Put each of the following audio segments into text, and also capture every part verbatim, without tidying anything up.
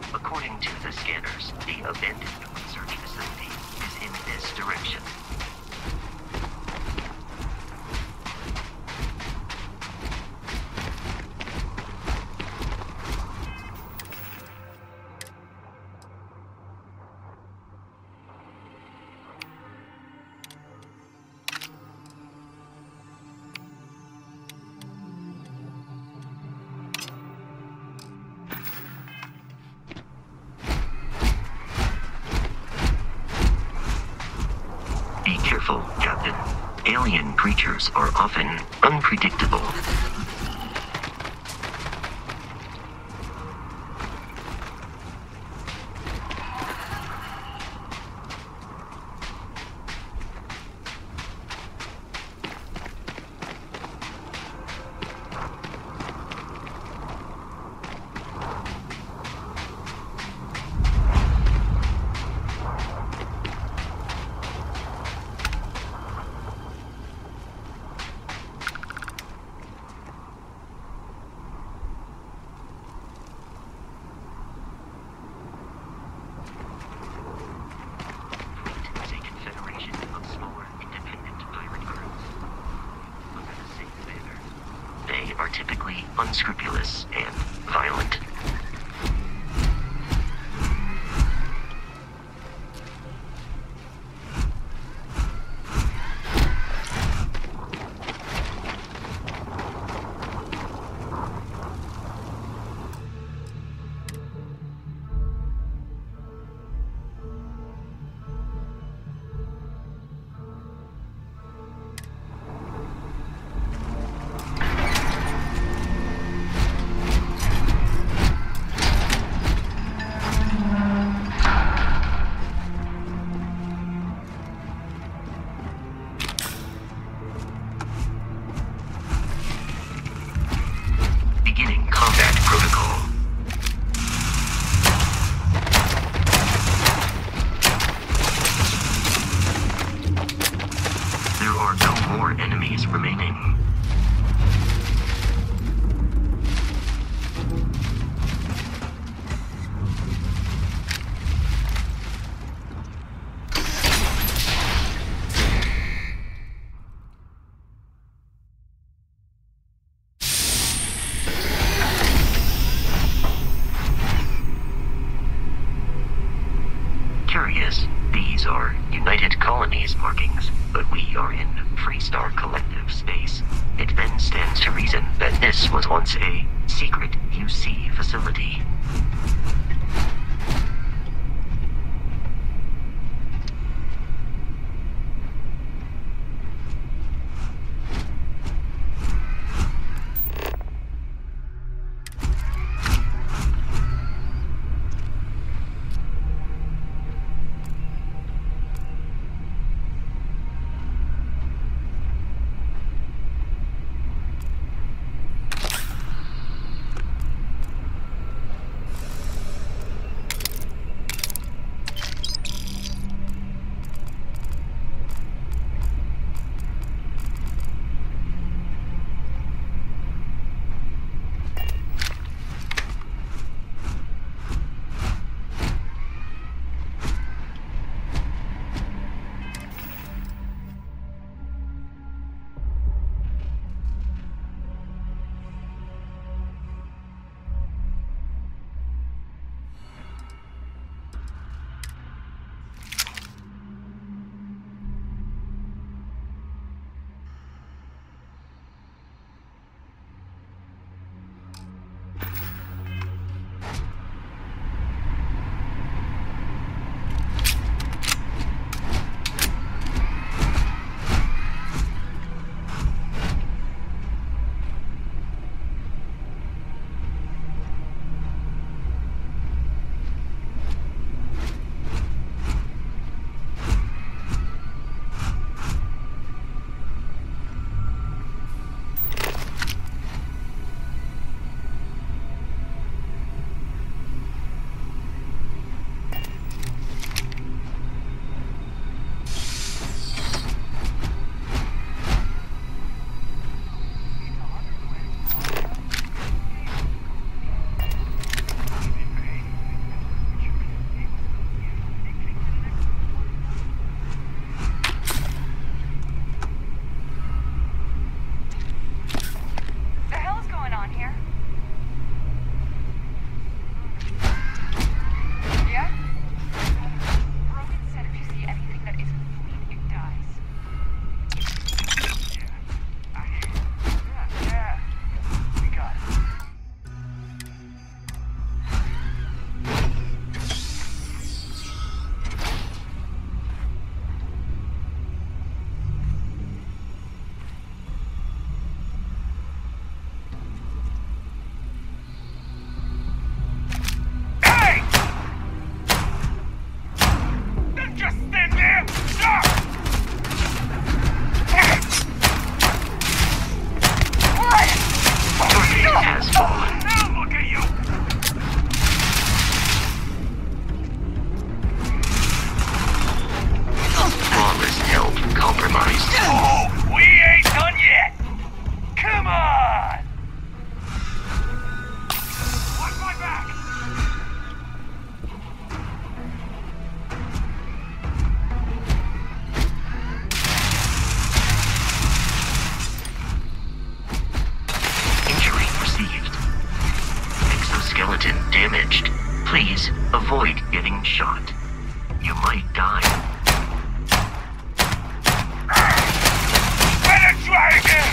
According to the scanners, the abandoned research facility is in this direction. Be careful, Captain. Alien creatures are often unpredictable. Are typically unscrupulous and violent. Beginning combat protocol. There are no more enemies remaining. Curious, these are United Colonies markings, but we are in Freestar Collective space. It then stands to reason that this was once a secret U C facility. Please, avoid getting shot. You might die. Better try again!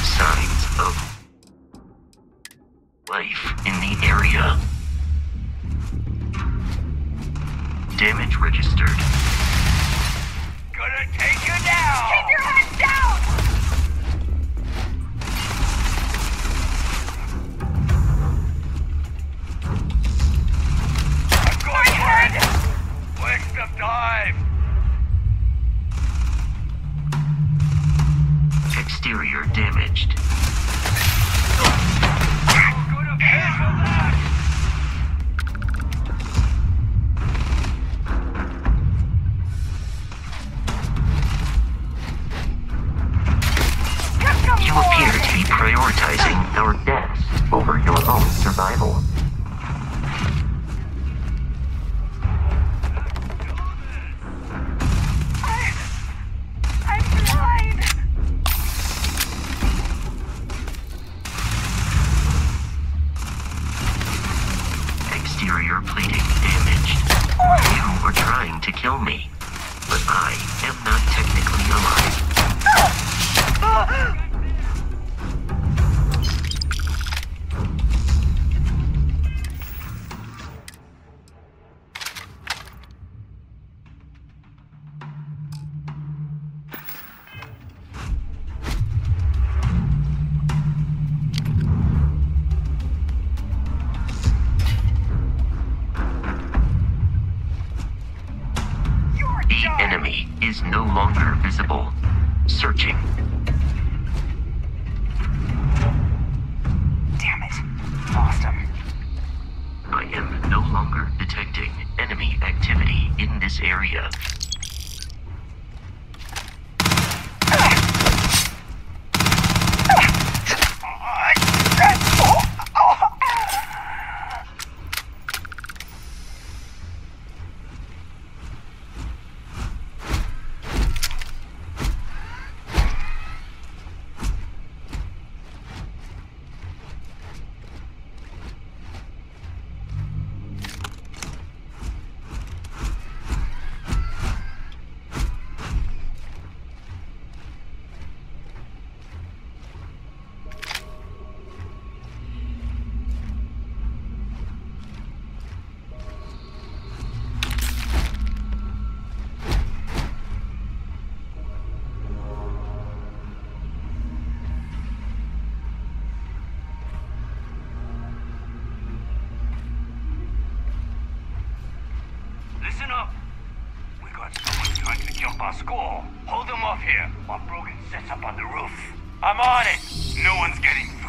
signs of life in the area. Damage registered. Gonna take you down! Keep your head down! I'm going My head! Waste of time! Exterior damaged. I'm gonna pay for that! You appear to be prioritizing our deaths over your own survival. I... I'm blind! Exterior plating damaged. You were trying to kill me, but I am not technically alive. The enemy is no longer visible. Searching. Damn it. Lost him. I am no longer detecting enemy activity in this area. Listen up! We got someone trying to jump our school. Hold them off here while Brogan sets up on the roof. I'm on it! No one's getting through.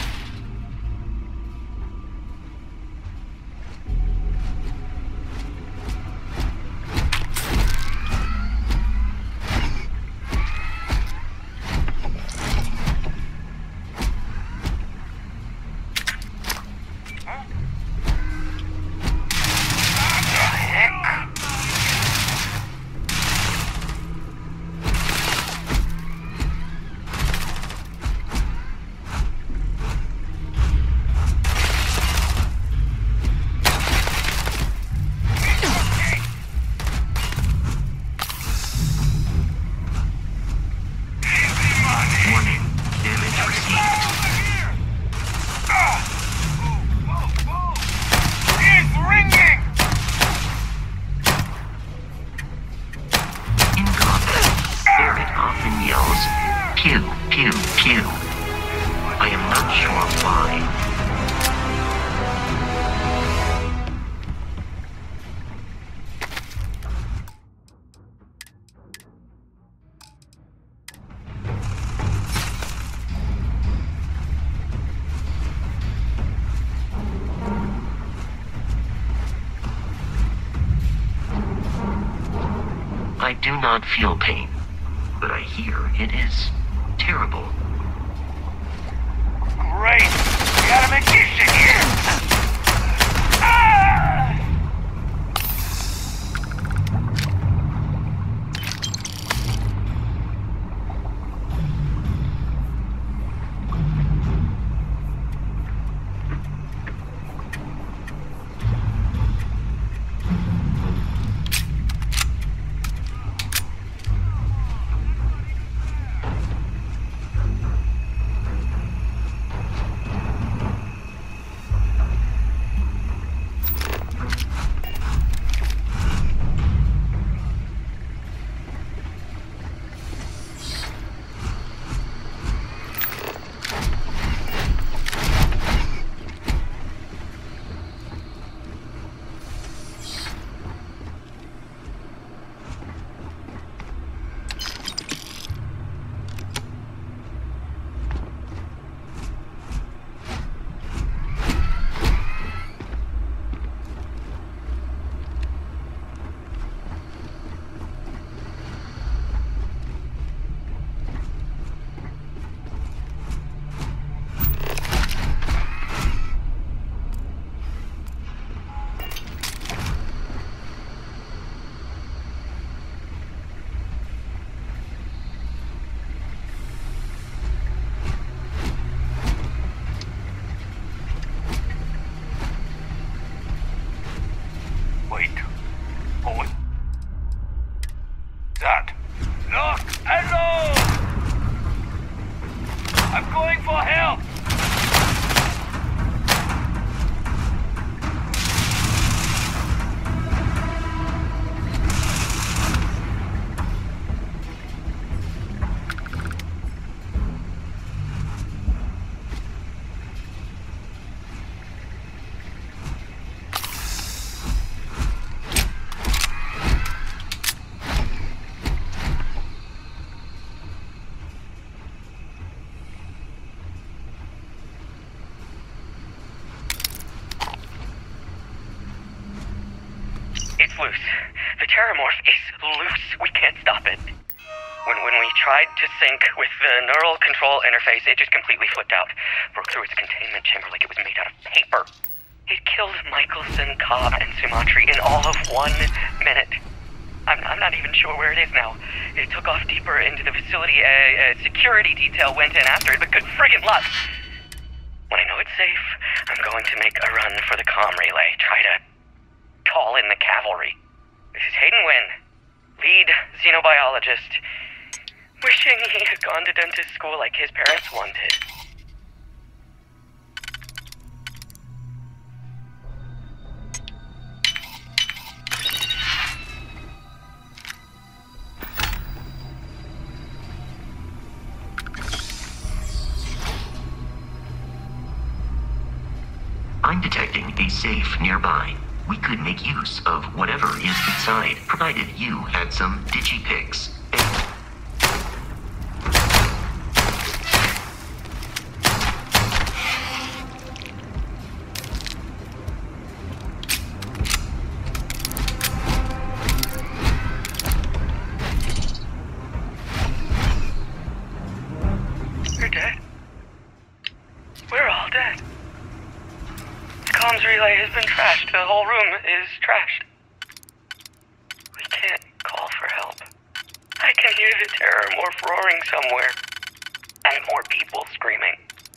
Pew, pew, pew. I am not sure why. I do not feel pain, but I hear it is terrible. Great! We got a magician here! Ah! I'm going for help! Loose. The terramorph is loose. We can't stop it. When when we tried to sync with the neural control interface, it just completely flipped out. Broke through its containment chamber like it was made out of paper. It killed Michelson, Cobb, and Sumatri in all of one minute. I'm, I'm not even sure where it is now. It took off deeper into the facility. A, a security detail went in after it, but good friggin' luck. When I know it's safe, I'm going to make a run for the comm relay. Try to call in the cavalry. This is Hayden Wynn, lead xenobiologist, wishing he had gone to dentist school like his parents wanted. I'm detecting a safe nearby. We could make use of whatever is inside, provided you had some digipics. You're dead. We're all dead. The comms relay has been trashed. The whole room is trashed. We can't call for help. I can hear the terramorph roaring somewhere. And more people screaming.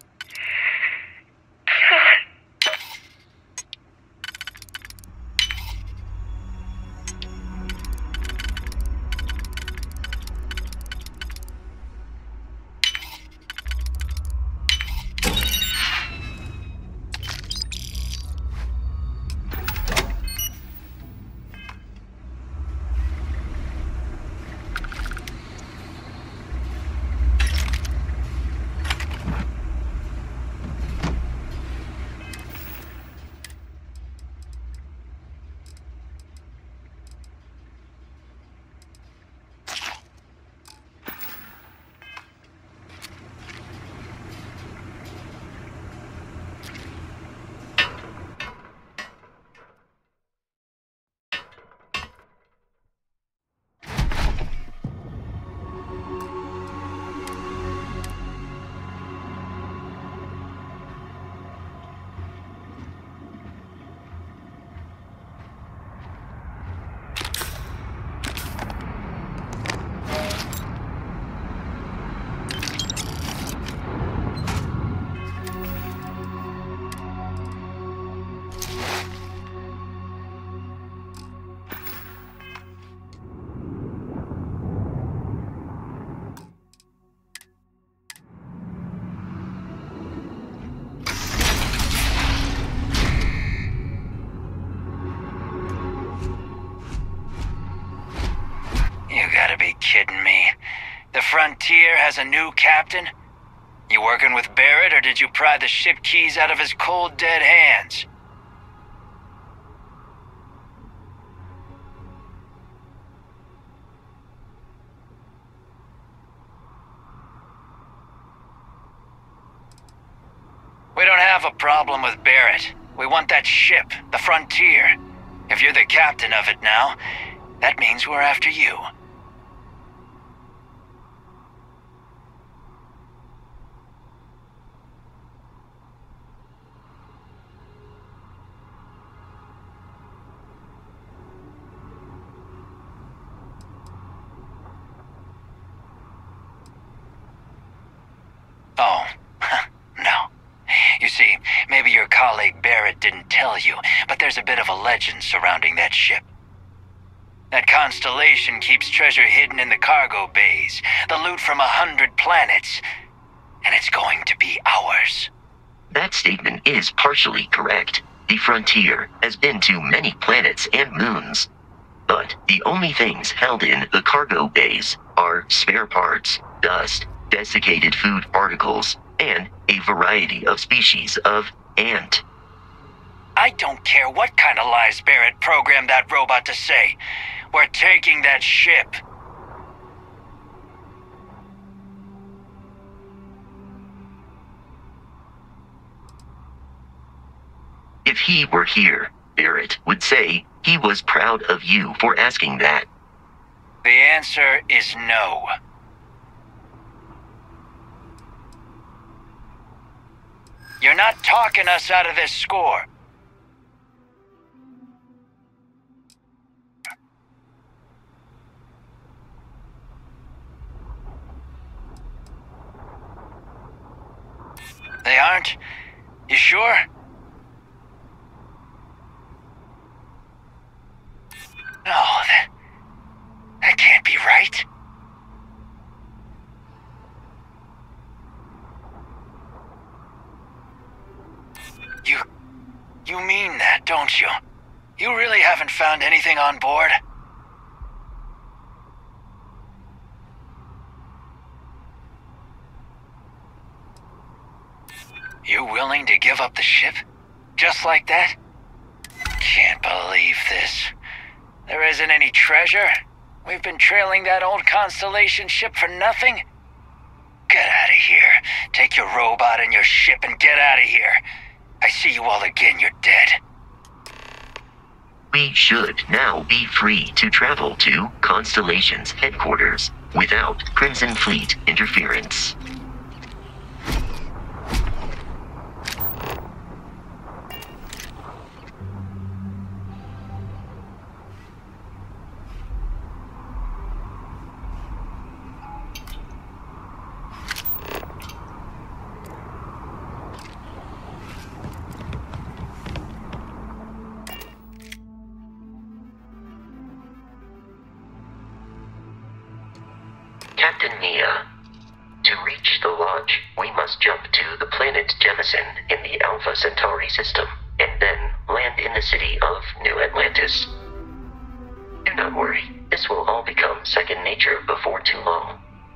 Kidding me? The Frontier has a new captain? You working with Barrett, or did you pry the ship keys out of his cold, dead hands? We don't have a problem with Barrett. We want that ship, the Frontier. If you're the captain of it now, that means we're after you. Oh, no. You see, maybe your colleague Barrett didn't tell you, but there's a bit of a legend surrounding that ship. That constellation keeps treasure hidden in the cargo bays, the loot from a hundred planets, and it's going That statement is partially correct. The Frontier has been to many planets and moons. But the only things held in the cargo bays are spare parts, dust, desiccated food particles, and a variety of species of ant. I don't care what kind of lies Barrett programmed that robot to say. We're taking that ship. If he were here, Barrett would say he was proud of you for asking that. The answer is no. You're not talking us out of this score. They aren't? You sure? No, that... that can't be right. You... you mean that, don't you? You really haven't found anything on board? You willing to give up the ship? Just like that? Can't believe this. There isn't any treasure? We've been trailing that old Constellation ship for nothing? Get out of here. Take your robot and your ship and get out of here. I see you all again, you're dead. We should now be free to travel to Constellation's headquarters without Crimson Fleet interference. Captain Mia, to reach the lodge, we must jump to the planet Jemison in the Alpha Centauri system, and then land in the city of New Atlantis. Do not worry, this will all become second nature before too long.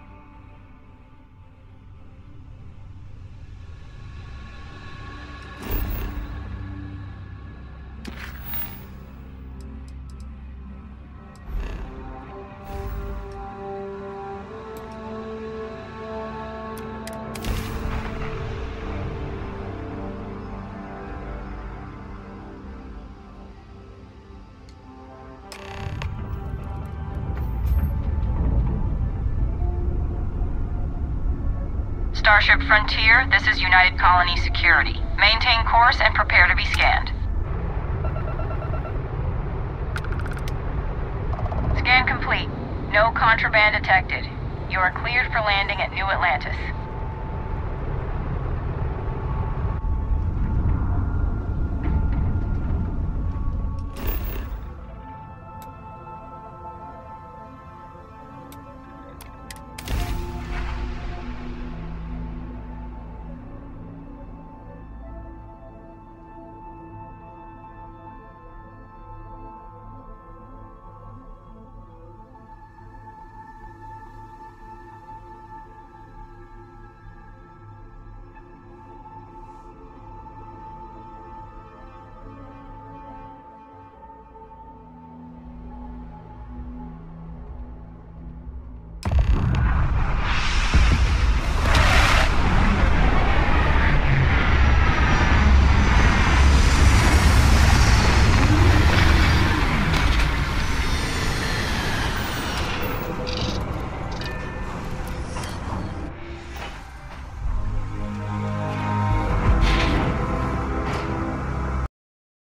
Starship Frontier, this is United Colony Security. Maintain course and prepare to be scanned. Scan complete. No contraband detected. You are cleared for landing at New Atlantis.